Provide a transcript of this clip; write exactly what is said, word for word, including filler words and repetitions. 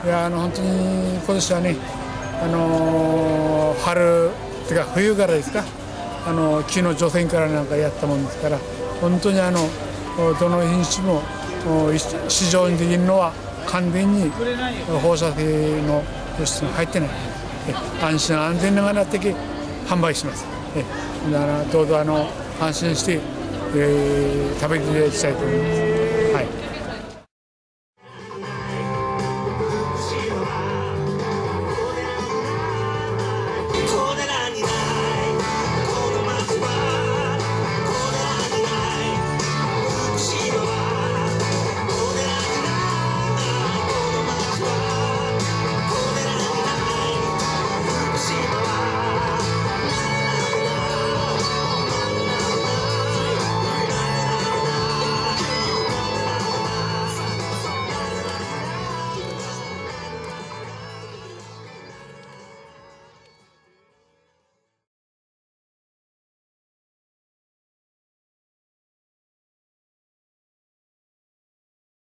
いやあの本当に今年はね、あのー、春ってか冬からですか、あの木の除染からなんかやったもんですから、本当にあのどの品種も市場にできるのは完全に放射性の物質が入ってない、安心安全ながら的販売します。だからどうぞあの安心して、えー、食べていただきたいと思います。